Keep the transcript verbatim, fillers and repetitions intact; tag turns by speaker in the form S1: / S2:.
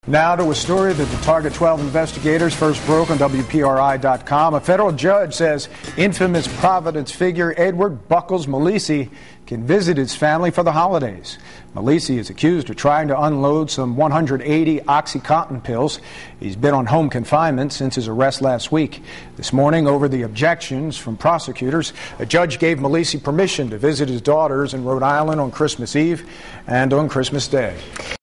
S1: Now to a story that the Target twelve investigators first broke on W P R I dot com. A federal judge says infamous Providence figure Edward Buckles Melise can visit his family for the holidays. Melise is accused of trying to unload some one hundred eighty OxyContin pills. He's been on home confinement since his arrest last week. This morning, over the objections from prosecutors, a judge gave Melise permission to visit his daughters in Rhode Island on Christmas Eve and on Christmas Day.